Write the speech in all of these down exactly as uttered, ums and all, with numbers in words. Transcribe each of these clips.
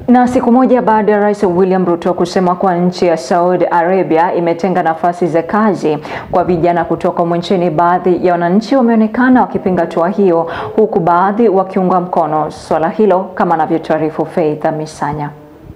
Na siku moja baada ya Rais William Ruto kusema kwa nchi ya Saudi Arabia imetenga nafasi za kazi kwa vijana kutoka nchini, baadhi ya wananchi wameonekana wakipinga hatua hiyo, huku baadhi wakiunga mkono swala hilo, kama anavyotaarifu Faith Misanya.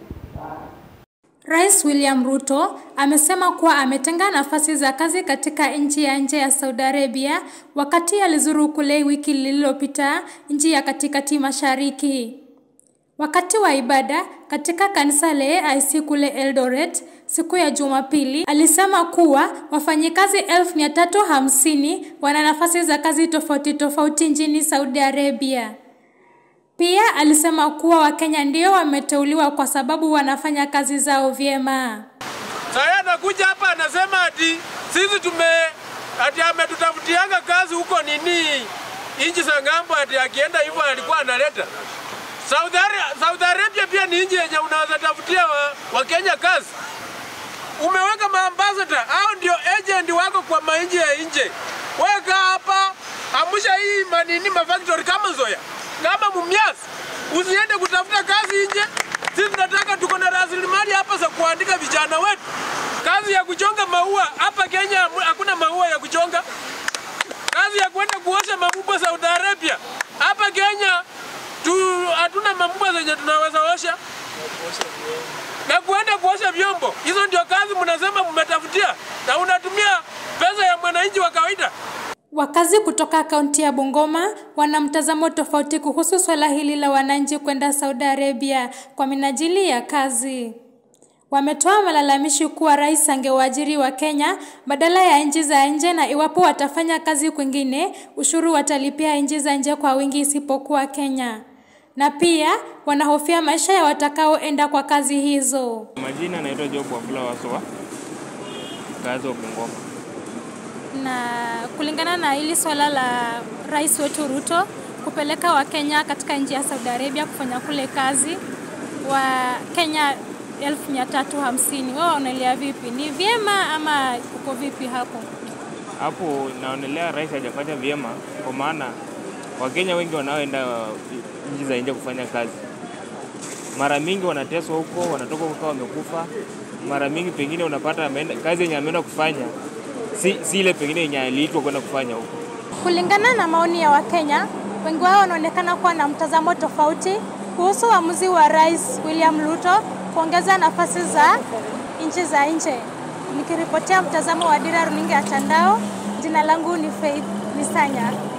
Rais William Ruto amesema kuwa ametenga nafasi za kazi katika nchi ya nje ya Saudi Arabia wakati alizuru kule wiki lililopita nchi ya katikati mashariki. Wakati wa ibada katika kanisa la A I C kule Eldoret siku ya Jumapili, alisema kuwa wafanyikazi elfu mia tatu hamsini wana nafasi za kazi tofauti tofauti nchini Saudi Arabia. Pia alisema kuwa Wakenya ndio wameteuliwa kwa sababu wanafanya kazi zao vyema. Sasa anakuja hapa anasema ati sisi tume ati ametutafutianga kazi huko nini nchi za ngambo, ati akienda hivyo alikuwa analeta. Saudi Arabia, Saudi Arabia pia ni nchi yenye unaweza tafutia wa, wa Kenya kazi. Umeweka maambassador, hao ndio agent wako kwa mainji ya nje. Weka hapa, amusha hii manini mafactory kama Nzoia, kama Mumias. Usiende kutafuta kazi nje. Sisi tunataka tuko na rasilimali hapa za kuandika vijana wetu. Kazi ya kuchonga maua hapa Kenya hakuna maua ya kuchonga. Kazi ya kwenda kuosha mabumba Saudi Arabia hapa Kenya tu hatuna mabumba zenye tunaweza osha. Na kuenda kuosha vyombo, hizo ndio kazi mnasema mmetafutia na unatumia pesa ya mwananchi wa kawaida. Wakazi kutoka kaunti ya Bungoma wana mtazamo tofauti kuhusu swala hili la wananchi kwenda Saudi Arabia kwa minajili ya kazi. Wametoa malalamishi kuwa rais angewaajiri wa Kenya badala ya nchi za nje, na iwapo watafanya kazi kwingine ushuru watalipia nchi za nje kwa wingi isipokuwa Kenya. Na pia wanahofia maisha ya watakaoenda kwa kazi hizo. Majina naitwa Job Wafula Waswa, kazi wa Bungoma. Na kulingana na hili swala la rais wetu Ruto kupeleka wa Kenya katika nchi ya Saudi Arabia kufanya kule kazi, wa Kenya elfu mia tatu hamsini, wao wanaelewa vipi? Ni vyema ama uko vipi hapo? Hapo naonelea rais hajafanya vyema, kwa maana Wakenya wengi wanaoenda nchi za nje kufanya kazi mara mingi wanateswa huko, wanatoka huko wamekufa. Mara mingi pengine unapata ameenda kazi yenye ameenda kufanya si, si ile pengine yenye aliitwa kwenda kufanya huko. Kulingana na maoni ya Wakenya, wengi wao wanaonekana kuwa na mtazamo tofauti kuhusu uamuzi wa Rais William Ruto kuongeza nafasi za nchi za nje. Nikiripotia mtazamo wa Dira Runinga ya Tandao, jina langu ni Faith Misanya.